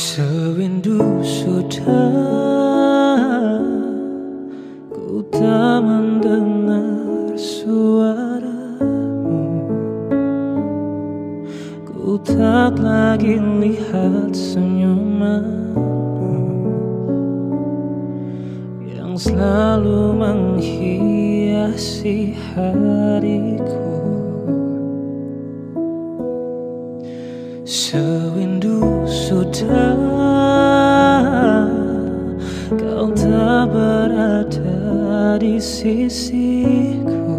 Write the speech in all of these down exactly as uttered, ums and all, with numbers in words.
Sewindu sudah ku tak mendengar suaramu, ku tak lagi lihat senyumanmu yang selalu menghiasi hariku. Sewindu sudah kau tak berada di sisiku,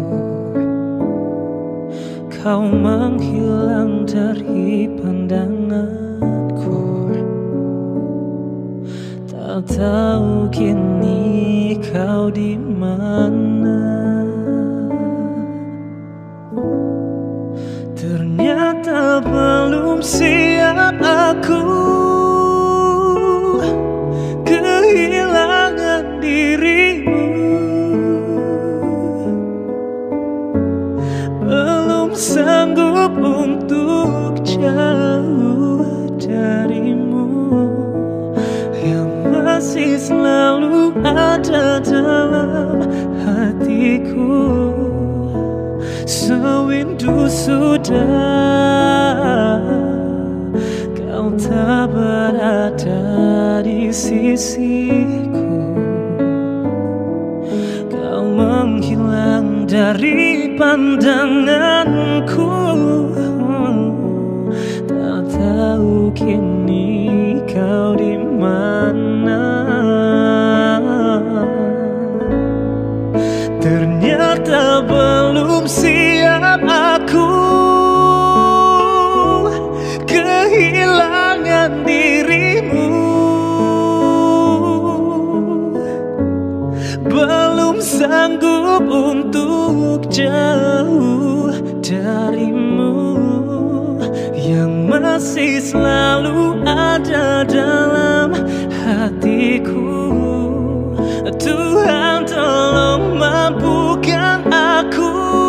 kau menghilang dari pandanganku. Tak tahu kini kau di mana. Ternyata belum siap aku kehilangan dirimu. Belum sanggup untuk jauh darimu yang masih selalu ada dalam hatiku. Sewindu sudah kau tak berada di sisiku, kau menghilang dari pandanganku. Tak tahu kini kau di mana. Ternyata belum siap aku kehilangan dirimu. Belum sanggup untuk jauh darimu yang masih selalu ada dalam hatiku. Tuhan tolong mampukan aku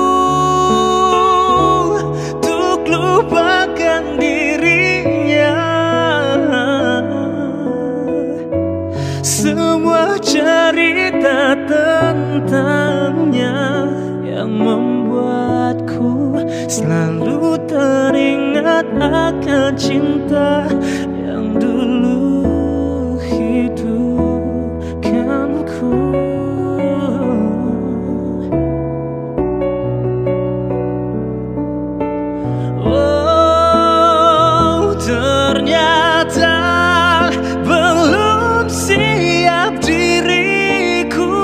untuk lupakan dirinya. Semua cerita tentangnya yang membuatku selalu teringat akan cinta yang dulu hidupkanku. Oh, ternyata belum siap diriku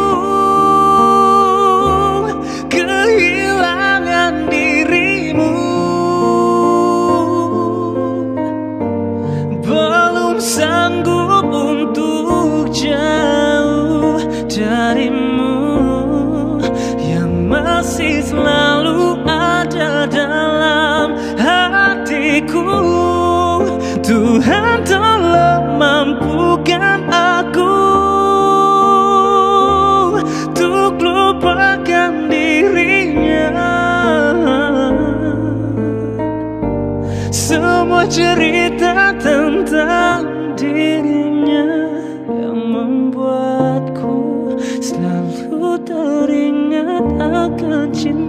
kehilangan dirimu. Belum sanggup untuk jauh darimu yang masih selalu ada dalam hatiku. Tuhan tolong mampukan aku untuk lupakan dirinya. Semua cerita tentang dirinya yang membuatku selalu teringat akan cinta